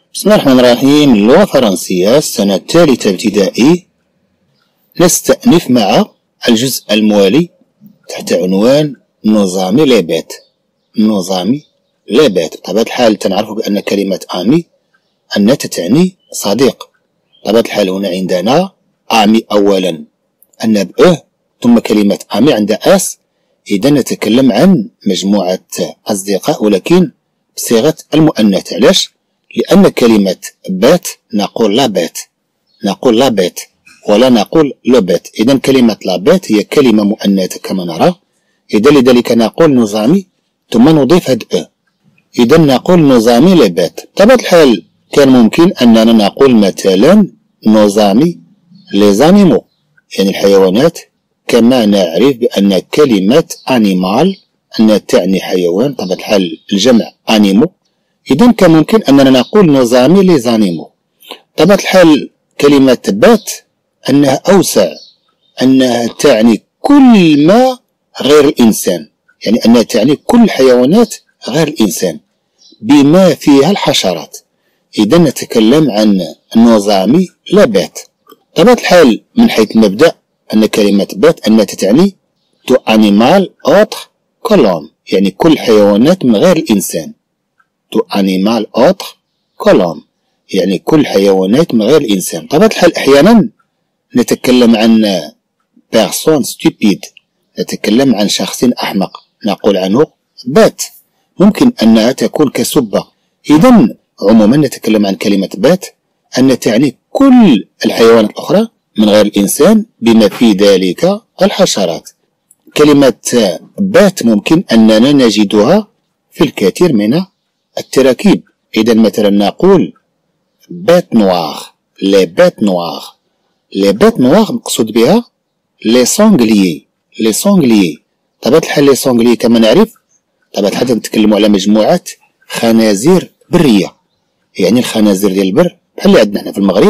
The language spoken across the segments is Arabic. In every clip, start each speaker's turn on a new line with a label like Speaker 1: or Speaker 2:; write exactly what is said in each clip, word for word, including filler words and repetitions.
Speaker 1: بسم الله الرحمن الرحيم. اللغة الفرنسية السنة الثالثة ابتدائي. نستأنف مع الجزء الموالي تحت عنوان نظام لي بيت. نظام لي بيت. بطبيعة الحال تنعرف بأن كلمة أمي أنها تعني صديق. بطبيعة الحال هنا عندنا أمي أولا أن بأه ثم كلمة أمي عندها أس. إذا نتكلم عن مجموعة أصدقاء ولكن بصيغة المؤنث. علاش؟ لأن كلمة بيت نقول لا بيت، نقول لا بيت ولا نقول لو بيت. إذا كلمة لا بيت هي كلمة مؤنثة كما نرى. إذا لذلك نقول نظامي ثم نضيف هاد أ. إذا نقول نظامي لي بيت. بطبيعة الحال كان ممكن أننا نقول مثلا نظامي لي زانيمو، يعني الحيوانات، كما نعرف بأن كلمة أنيمال أنها تعني حيوان. بطبيعة الحال الجمع أنيمو. إذا كان ممكن أننا نقول نظامي لي زانيمو. بطبيعة الحال كلمة بات أنها أوسع، أنها تعني كل ما غير الإنسان، يعني أنها تعني كل الحيوانات غير الإنسان بما فيها الحشرات. إذا نتكلم عن نظامي لا بات. بطبيعة الحال من حيث المبدأ أن كلمة بات أنها تعني تو أنيمال أوتر كولوم، يعني كل الحيوانات من غير الإنسان. تو أنيمال أوتر كولوم يعني كل حيوانات من غير الإنسان. بطبيعة الحال أحيانا نتكلم عن بيرسون ستوبيد، نتكلم عن شخص أحمق، نقول عنه بات. ممكن أنها تكون كسبة. إذا عموما نتكلم عن كلمة بات أن تعني كل الحيوانات الأخرى من غير الإنسان بما في ذلك الحشرات. كلمة بات ممكن أننا نجدها في الكثير من التراكيب. إذا مثلا نقول بات نوار، لي بات نوار. لي بات نوار مقصود بها لي سونغليي، لي سونغليي. طبيعة الحال لي سونغليي كما نعرف طبيعة الحال نتكلم على مجموعة خنازير برية، يعني الخنازير ديال البر بحال اللي عندنا هنا في المغرب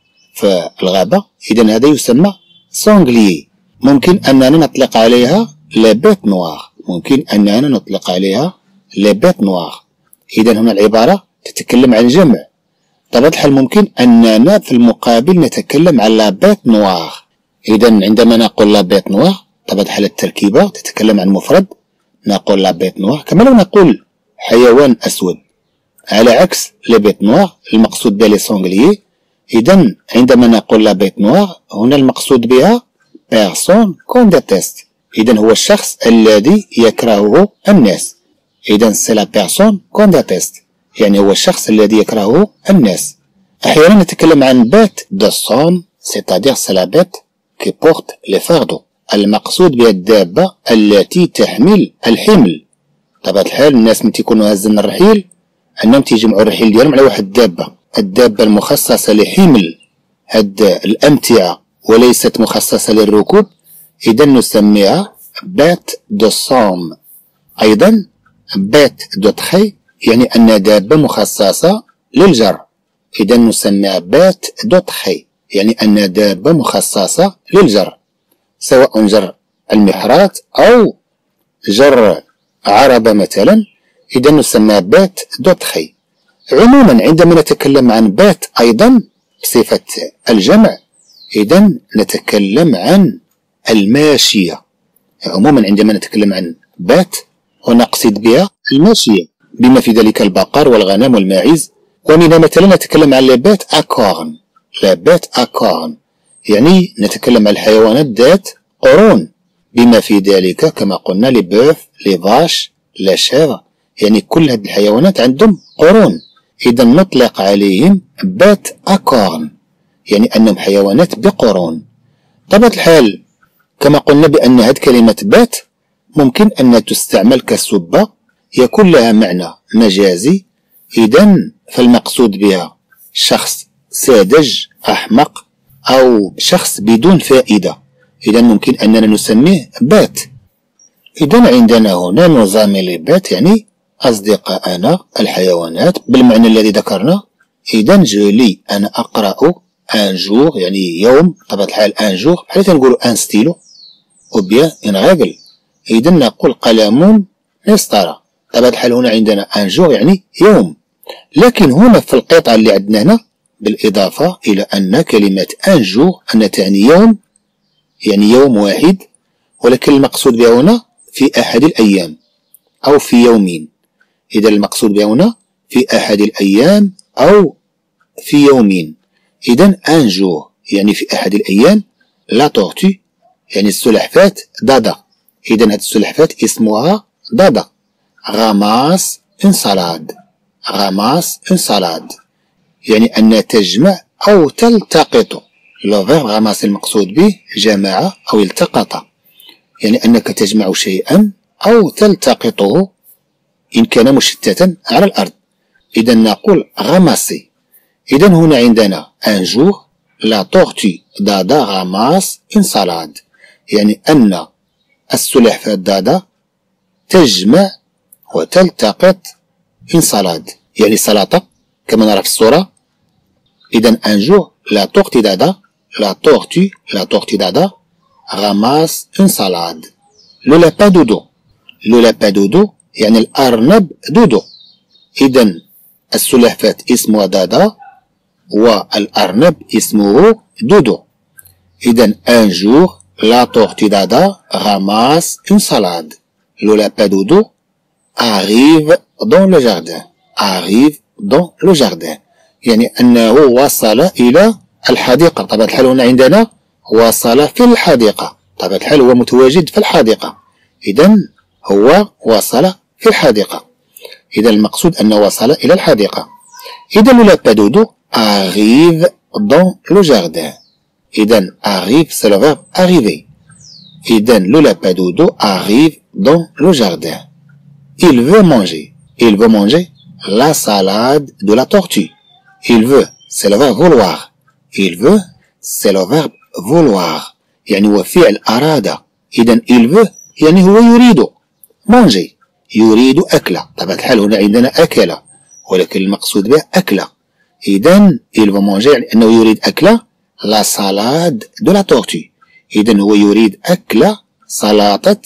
Speaker 1: في الغابة. إذا هذا يسمى سونغليي. ممكن أننا نطلق عليها لي بات نوار، ممكن أننا نطلق عليها لي بات نوار. إذا هنا العبارة تتكلم عن جمع. بطبيعة الحال ممكن أننا في المقابل نتكلم عن لا بات نوار. إذا عندما نقول لا بات نوار بطبيعة الحال التركيبة تتكلم عن مفرد، نقول لا بات نوار. كما لو نقول حيوان أسود، على عكس لي بات نوار المقصود بها لي سونغليي. إذا عندما نقول لا بات نوار هنا المقصود بها بيرسون كون ديتيست، إذا هو الشخص الذي يكرهه الناس. إذا سي لا بيرسون كون ديتيست، يعني هو الشخص الذي يكرهه الناس. أحيانا نتكلم عن بات دو سون، سيتادير سي لا بات كي بورت لي فاردو، المقصود بها الدابة التي تحمل الحمل. بطبيعة الحال الناس من تيكونوا هازين الرحيل أنهم تيجمعوا الرحيل ديالهم على واحد الدابة، الدابة المخصصة لحمل هاد الأمتعة وليست مخصصة للركوب. إذا نسميها بات دو سوم. أيضا بات دو تخي يعني أن دابة مخصصة للجر، إذا نسميها بات دو تخي يعني أن دابة مخصصة للجر، سواء جر المحرات أو جر عربة مثلا. إذا نسميها بات دو تخي. عموما عندما نتكلم عن بات أيضا بصفة الجمع إذا نتكلم عن الماشية. عموما عندما نتكلم عن بات ونقصد بها الماشية بما في ذلك البقر والغنم والماعز. ومنها مثلا نتكلم عن لي بات أكورن، لا بات أكورن يعني نتكلم عن الحيوانات ذات قرون بما في ذلك كما قلنا لي بوف، لي فاش، لا شيفر، يعني كل هذه الحيوانات عندهم قرون. إذا نطلق عليهم بات أكورن يعني أنهم حيوانات بقرون. طبيعة الحال كما قلنا بأن هذه كلمة بات ممكن أن تستعمل كسبة يكون لها معنى مجازي. إذا فالمقصود بها شخص ساذج أحمق أو شخص بدون فائدة، إذا ممكن أننا نسميه بات. إذا عندنا هنا نظام لي بات يعني أصدقاءنا الحيوانات بالمعنى الذي ذكرنا. إذا جولي أنا أقرأ ان جور يعني يوم، بطبيعة الحال ان جور بحال تنقولوا ان ستيلو او بيان ان غاغل. إذا نقول قلم مسطرة. بطبيعة الحال هنا عندنا ان جور يعني يوم. لكن هنا في القطعة اللي عندنا هنا بالإضافة إلى أن كلمة أن جور أن تعني يوم، يعني يوم واحد، ولكن المقصود بها هنا في أحد الأيام أو في يومين. إذا المقصود بها هنا في أحد الأيام أو في يومين. إذا أن جور يعني في أحد الأيام، لا تورتي يعني السلحفاة دادا. إذا هاد السلحفاة اسمها دادا. غاماس اون سالاد، غاماس اون سالاد يعني أن تجمع أو تلتقط. لو فيرب غاماس المقصود به جمع أو التقط، يعني أنك تجمع شيئا أو تلتقطه إن كان مشتتا على الأرض. إذا نقول غاماسي. إذا هنا عندنا أن جور لا تورتي دادا غاماس اون سالاد، يعني أن السلحفاة دادا تجمع وتلتقط اون سالاد يعني سلطة كما نرى في الصورة. إذا أن جور لا تورتي دادا لا تورتي لا تورتي دادا غاماس اون سالاد. لو لابان دودو، لو لابان دودو يعني الأرنب دودو. إذا السلحفاة اسمها دادا والأرنب اسمه دودو. إذا أن جور لا تورتي دادا ramasse une salade. Le lapin doudou arrive dans le jardin. arrive dans le jardin يعني أنه وصل إلى الحديقة. طبعا الحال هنا عندنا وصل في الحديقة، طبعا الحال هو متواجد في الحديقة. إذا هو وصل في الحديقة. إذا المقصود أنه وصل إلى الحديقة. إذا le lapin doudou arrive dans le jardin. إذا arrive c'est le verbe arriver. إذا le lapin doudou arrive dans le jardin. Il veut manger. Il veut manger la salade de la tortue. Il veut c'est le verbe vouloir. Il veut c'est le verbe vouloir يعني هو فعل أراد. إذا il veut يعني هو يريد manger، يريد أكله. طبعا الحال هنا عندنا أكل، ولكن المقصود به أكله. إذا il veut manger يعني أنه يريد أكله la salade de la tortue. إذا هو يريد أكل سلطة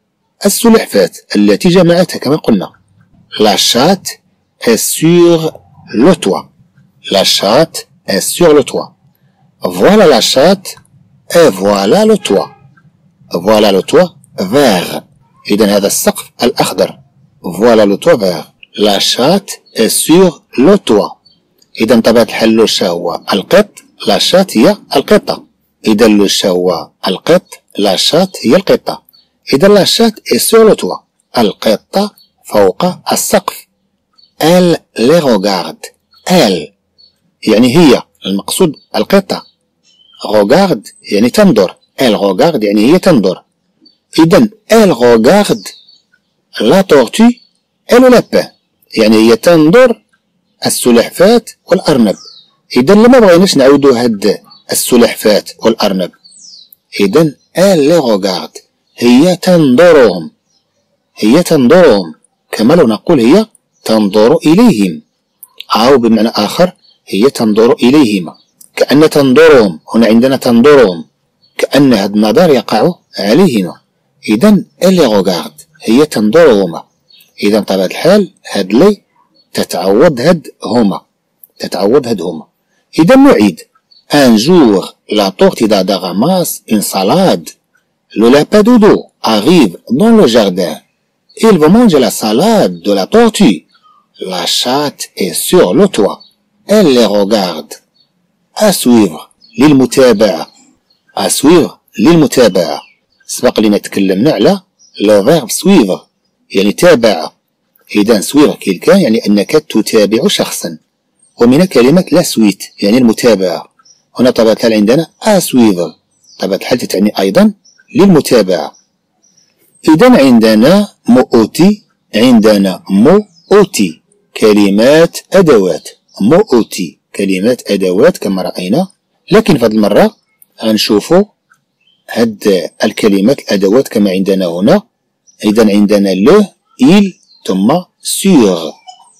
Speaker 1: السلحفاة التي جمعتها كما قلنا. La chatte est sur le toit. La chatte est sur le toit. Voilà la chatte et voilà le toit. Voilà le toit vert. إذا هذا السقف الأخضر. Voilà le toit vert. La chatte est sur le toit. إذا طبيعة الحال لو شا هو القط، لا شات هي القطة. إذا لو شا هو القط، لا شات هي القطة. إذا لا شات est sur le toit. القطة فوق السقف. Elle les regarde. Elle يعني هي، المقصود القطة. regarde يعني تنظر. Elle regarde يعني هي تنظر. إذا elle regarde la tortue et le lapin يعني هي تنظر السلحفاة والأرنب. إذا لما بغيناش نعاودو هاد السلحفاة والأرنب، إذا elle les regarde هي تنظرهم، هي تنظرهم كما لو نقول هي تنظر إليهم، أو بمعنى آخر هي تنظر إليهما كأن تنظرهم. هنا عندنا تنظرهم كأن هاد النظر يقع عليهما. إذا elle les regarde هي تنظرهما. إذا طبعا الحال هاد لي تتعوض هاد هما، تتعوض هاد هما. إذا نعيد. Un jour la tortue dada ramasse une salade. Le lapin doudou arrive dans le jardin. Il veut manger la salade de la tortue. La chatte est sur le toit. Elle les regarde. À suivre للمتابعة. À suivre للمتابعة. سبق لنا تكلمنا على le verbe suivre يعني تابع. إذا suivre quelqu'un يعني أنك تتابع شخصا، ومن كلمة la suite يعني المتابعة. هنا طبعا الحال عندنا à suivre، طبعا الحال تعني أيضا للمتابعة. إذا عندنا مو أوتي، عندنا مو أوتي كلمات أدوات. مو أوتي كلمات أدوات كما رأينا، لكن في هذه المرة غنشوفوا هاد الكلمات الأدوات كما عندنا هنا. إذا عندنا لو، إل، ثم سور.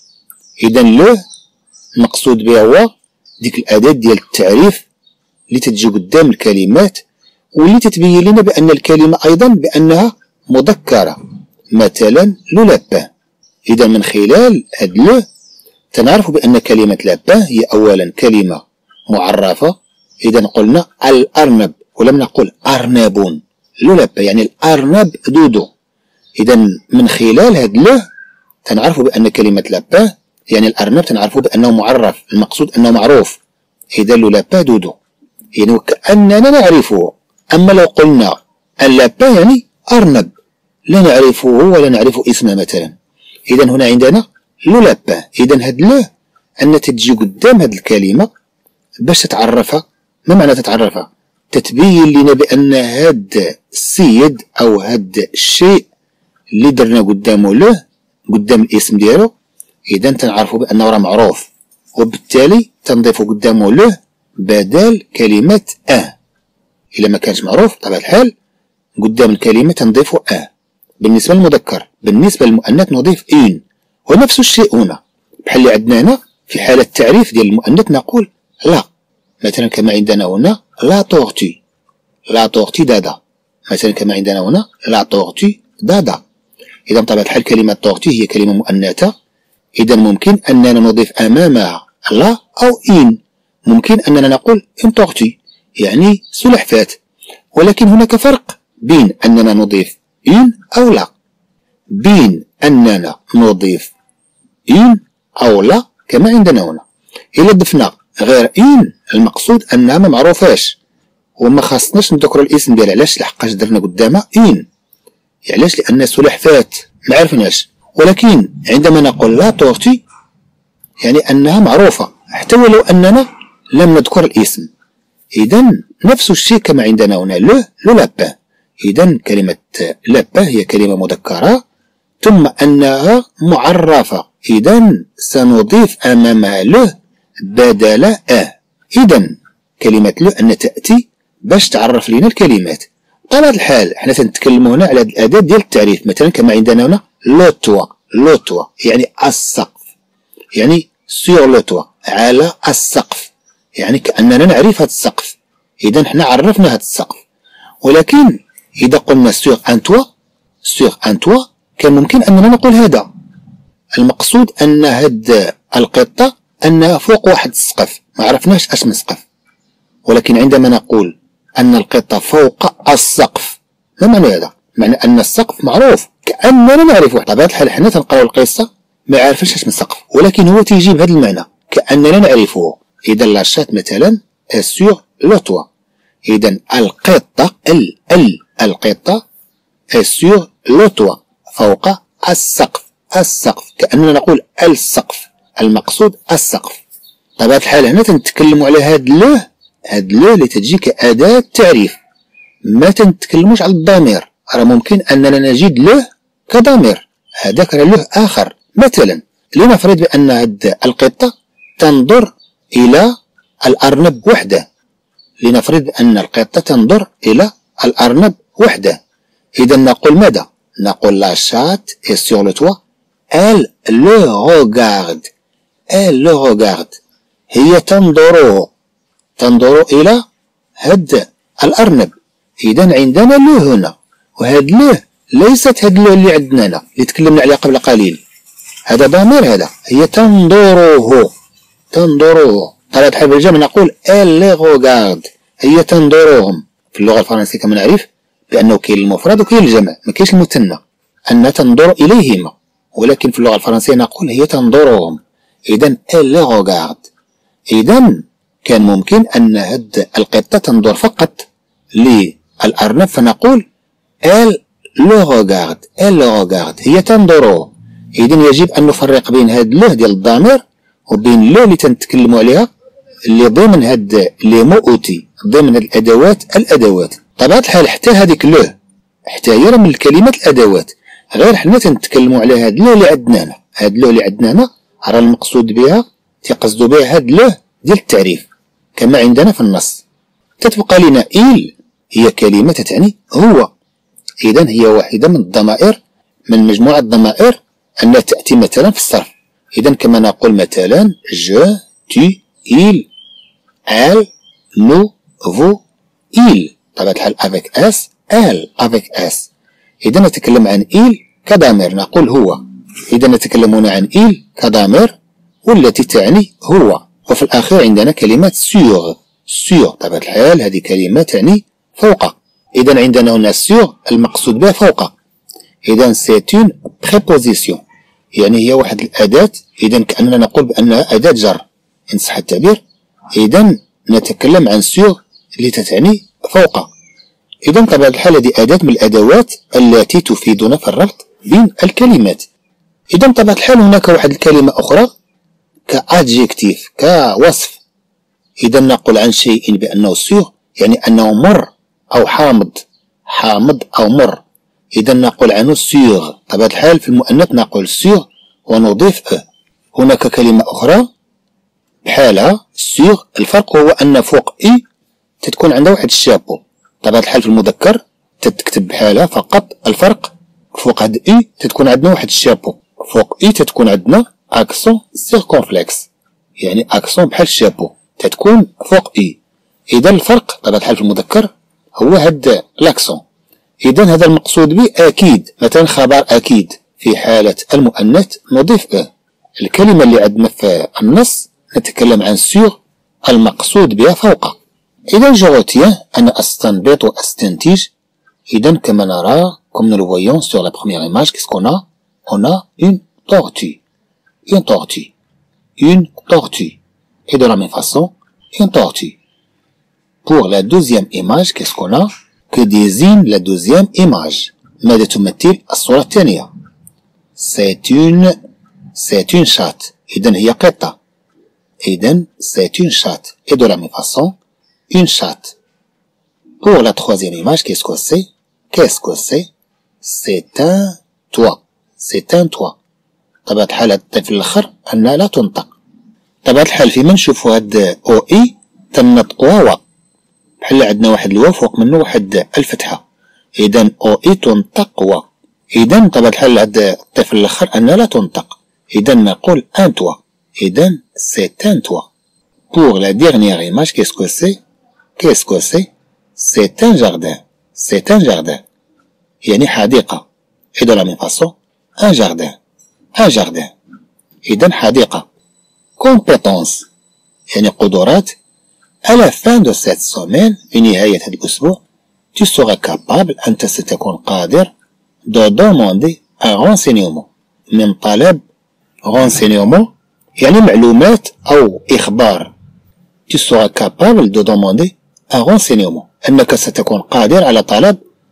Speaker 1: إذا لو المقصود بها هو ديك الأداة ديال التعريف اللي تتجي قدام الكلمات واللي تتبين لنا بأن الكلمة أيضا بأنها مذكرة، مثلا لو لابان. إذا من خلال هاد لو تنعرف بأن كلمة لابان هي أولا كلمة معرفة. إذا قلنا الأرنب ولم نقل أرنب. لو لابان يعني الأرنب دودو. إذا من خلال هذا له تنعرف بأن كلمة لابان يعني الأرنب تنعرف بأنه معرف، المقصود أنه معروف. إذا لو لابان دودو يعني وكأننا نعرفه. أما لو قلنا اللابان يعني أرنب لا نعرفه ولا نعرف اسمه مثلا. إذا هنا عندنا لو لابان. إذا هاد له أن تجي قدام هاد الكلمة باش تتعرفها. ما معنى تتعرفها؟ تتبين لنا بأن هاد السيد أو هاد الشيء اللي درنا قدامه له قدام الاسم ديالو، إذا تنعرفوا بأنه راه معروف، وبالتالي تنضيف قدامه له بدل كلمة أه. إلا ما كانش معروف بطبيعة الحال قدام الكلمة تنضيف أه. بالنسبة للمذكر. بالنسبة للمؤنث نضيف إن. ونفس الشيء هنا بحال اللي عندنا هنا في حالة التعريف ديال المؤنث نقول لا. مثلا كما عندنا هنا لا طورتي، لا طورتي دادا. مثلا كما عندنا هنا لا طورتي دادا. إذا بطبيعة الحال كلمة طورتي هي كلمة مؤنثة. إذا ممكن أننا نضيف أمامها لا أو إن. ممكن أننا نقول إن طورتي يعني سلحفاة. ولكن هناك فرق بين أننا نضيف إن أو لا، بين أننا نضيف إن أو لا كما عندنا هنا. إلا ضفنا غير إن المقصود أنها ما معروفاش وما خاصناش نذكروا الاسم ديالها. علاش؟ لحقاش درنا قدامها إن. علاش؟ لأن سلحفاة ما عرفناش. ولكن عندما نقول لا طورتي يعني أنها معروفة حتى ولو أننا لم نذكر الاسم. إذا نفس الشيء كما عندنا هنا لو لو لابان. إذا كلمة لابان هي كلمة مذكرة ثم أنها معرفة. إذا سنضيف أمامها له بدل أه. إذا كلمة له أن تأتي باش تعرف لنا الكلمات. بطبيعة الحال حنا تنتكلموا هنا على الأداة ديال التعريف. مثلا كما عندنا هنا لو توا، لو توا يعني السقف، يعني سور لو توا على السقف، يعني كأننا نعرف هذا السقف. إذا حنا عرفنا هذا السقف. ولكن إذا قلنا سور ان توا، سور ان توا كان ممكن أننا نقول هذا. المقصود أن هاد القطة أنها فوق واحد السقف، ما عرفناش اسم السقف. ولكن عندما نقول أن القطة فوق السقف ما معنى هذا؟ معنى أن السقف معروف كأننا نعرفه. بطبيعة الحال حنا تنقراو القصة ما عارفينش اسم السقف، ولكن هو تيجي بهذا المعنى كأننا نعرفه. إذا لاشات مثلا سور لو توا. إذا القطة ال ال القطة سور لو توا فوق السقف، السقف كأننا نقول السقف، المقصود السقف. بطبيعة الحال هنا تنتكلموا على هاد له، هاد له اللي تجي كأداة تعريف. ما تنتكلموش على الضمير. راه ممكن أننا نجد له كضمير، هذاك راه له آخر. مثلا لنفرض بأن هاد القطة تنظر إلى الأرنب وحده. لنفرض بأن القطة تنظر إلى الأرنب وحده. إذا نقول ماذا؟ نقول لا شات est sur le toit. Elle le regarde. Elle le regarde. هي تنظره، تنظر إلى هاد الأرنب. إذا عندنا له هنا، وهاد له ليست هاد له اللي عندنا هنا اللي تكلمنا عليه قبل قليل. هذا ضمير، هذا هي تنظره، تنظره. طبعا بحال بالجمع نقول elle les regarde. هي تنظرهم. في اللغة الفرنسية كما نعرف بأنه كاين المفرد وكاين الجمع، ما كاينش المثنى، أنها تنظر إليهما. ولكن في اللغة الفرنسية نقول هي تنظرهم. إذا elle les regarde. إذا كان ممكن أن هاد القطة تنظر فقط للأرنب فنقول elle le regarde. elle le regarde هي تنظره. إذا يجب أن نفرق بين هاد له ديال الضمير وبين له اللي تنتكلموا عليها اللي ضمن هاد لي مو اوتي، ضمن هاد الأدوات الأدوات. طبيعة الحال حتى هذيك له حتى هي من الكلمات الأدوات، غير حنا تنتكلموا على هاد له اللي عندنا هنا. هاد له اللي عندنا هنا راه المقصود بها تيقصدوا بها هاد له ديال التعريف كما عندنا في النص. تتبقى لنا إل هي كلمة تعني هو. إذا هي واحدة من الضمائر، من مجموعة ضمائر أنها تأتي مثلا في الصرف. إذا كما نقول مثلا جو تي il elle nous vous il. طبعا الحال avec s elle avec s. إذا نتكلم عن il كضمير نقول هو. إذا نتكلم هنا عن il كضمير والتي تعني هو. وفي الأخير عندنا كلمة سور. سور طبيعة الحال هذه كلمة تعني فوق. إذا عندنا هنا سور المقصود بها فوق. إذا سيت اون بريبوزيسيون، يعني هي واحد الأداة. إذا كأننا نقول بأنها أداة جر إن صح التعبير. إذا نتكلم عن سور اللي تعني فوق. إذا طبيعة الحال هذه أداة من الأدوات التي تفيدنا في الربط بين الكلمات. إذا طبيعة الحال هناك واحد الكلمة أخرى كأدجيكتيف كوصف. إذا نقول عن شيء بأنه سور يعني أنه مر أو حامض، حامض أو مر. إذا نقول عنه سور. طبيعة الحال في المؤنث نقول سور ونضيف أ. هناك كلمة أخرى بحالها سور، الفرق هو أن فوق إي تتكون عندها واحد الشابو. طبيعة الحال في المذكر تتكتب بحالها فقط، الفرق فوق هاد إي تتكون عندنا واحد الشابو، فوق إي تتكون عندنا أكسون سيركونفلكس، يعني أكسون بحال الشابو تتكون فوق إي. إذا الفرق طبيعة الحال في المذكر هو هاد لاكسون. إذا هذا المقصود به أكيد، مثلا خبر أكيد. في حالة المؤنث نضيف أ. الكلمة اللي عندنا في النص نتكلم عن سور المقصود بها فوق. إذا جو روتيان أنا أستنبط وأستنتج. إذا كما نرى comme nous le voyons sur la première image, qu'est-ce qu'on a? On a une tortue. Une tortue. Une tortue. Et de la même façon, une tortue. Pour la deuxième image, qu'est-ce qu'on a? Que désigne la deuxième image? ماذا تمثل الصورة الثانية؟ C'est une c'est une chatte. إذن هي قطة. إذن c'est une chatte. Et de la même façon, une chatte. Pour la troisième image, qu'est-ce que c'est? Qu'est-ce que c'est? C'est un toit. C'est un toit. طبيعة الحال هاد في الآخر أنها لا تنطق. طبيعة الحال فيما نشوفو هاد أو إي تنطقوها و، بحال عندنا واحد الواو فوق منه واحد الفتحة. إذا أو إي تنطق و. إذا طبيعة الحال هاد الطفل الآخر أنها لا تنطق. إذا نقول أن توا. إذا c'est un toit. Pour la dernière image, qu'est-ce que c'est? Qu'est-ce que c'est? C'est un jardin. C'est un jardin. يعني حديقة. Et de la même façon, un jardin. Un jardin. إذا حديقة. Compétence. يعني قدرات. À la fin de cette semaine, في نهاية هذا الأسبوع, tu seras capable أنت ستكون قادر de demander un renseignement. من طلب renseignement يعني معلومات أو إخبار. tu seras capable de demander un renseignement. أنك ستكون قادر على طلب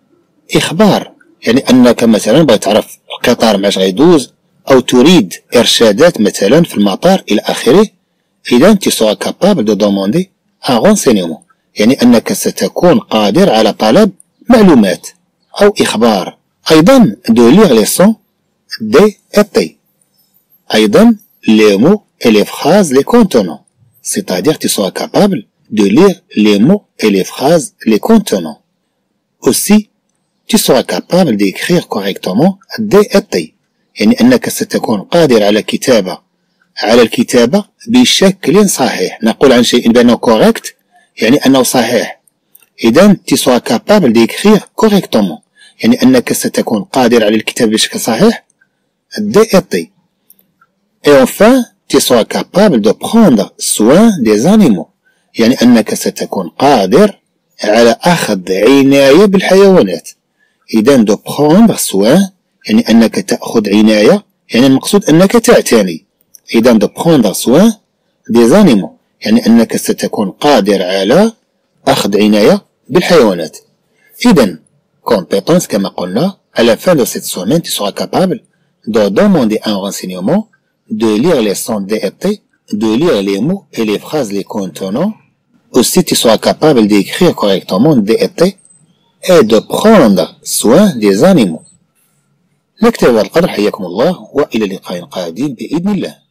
Speaker 1: إخبار، يعني أنك مثلا بغيت تعرف القطار معاش غيدوز أو تريد إرشادات مثلا في المطار إلى آخره. إذا tu seras capable de demander un renseignement يعني أنك ستكون قادر على طلب معلومات أو إخبار. أيضا de lire les sons des et t. أيضا les mots et les phrases les contenant. C'est-à-dire tu seras capable de lire les mots et les phrases les contenant. Aussi, tu seras capable d'écrire correctement des et t. يعني أنك ستكون قادر على كتابة على الكتابة بشكل صحيح. نقول عن شيء بأنه correct يعني أنه صحيح. إذا tu seras capable d'écrire correctement يعني أنك ستكون قادر على الكتابة بشكل صحيح des et t. Et enfin, tu seras capable de prendre soin des animaux يعني أنك ستكون قادر على أخذ عناية بالحيوانات. إذا de prendre soin يعني أنك تأخذ عناية يعني المقصود أنك تعتني. إذا de prendre soin des animaux يعني أنك ستكون قادر على أخذ عناية بالحيوانات. إذا compétence كما قلنا à la fin de cette semaine tu seras capable de demander un renseignement, de lire les sons des et t, de lire les mots et les phrases les contenant. Aussi tu seras capable d'écrire correctement des et t et de prendre soin des animaux. نكتفي بهذا القدر. حياكم الله وإلى لقاء قادم بإذن الله.